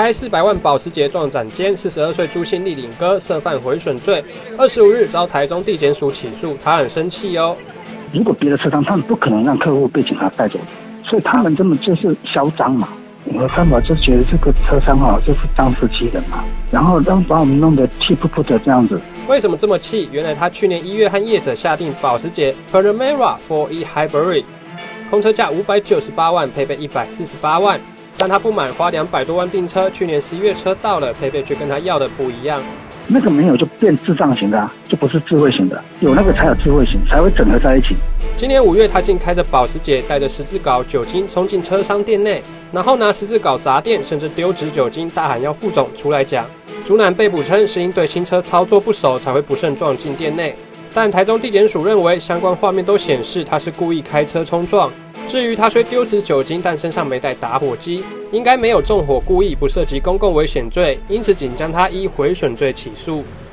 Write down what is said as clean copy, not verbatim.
开400万保时捷撞展间，42岁朱姓立领哥涉犯毁损罪，25日遭台中地检署起诉，他很生气哦。 如果别的车商，他们不可能让客户被警察带走，所以他们根本就是嚣张嘛。我看法就觉得这个车商就是仗势欺人嘛，然后把我们弄得气噗噗的这样子。 为什么这么气？原来他去年1月和业者下定保时捷 Panamera 4E Hybrid， 空车价598万，配备148万。但他不满，花200多万订车，去年11月车到了，配备却跟他要的不一样。 那个没有就变智障型的就不是智慧型的，有那个才有智慧型，才会整合在一起。 今年5月，他竟开着保时捷，带着十字镐酒精冲进车商店内，然后拿十字镐砸店，甚至丢掷酒精，大喊要副总出来讲。主男被捕称是因对新车操作不熟，才会不慎撞进店内。但台中地检署认为，相关画面都显示他是故意开车冲撞。至于他虽丢掷酒精，但身上没带打火机，应该没有纵火故意，不涉及公共危险罪，因此仅将他依毁损罪起诉。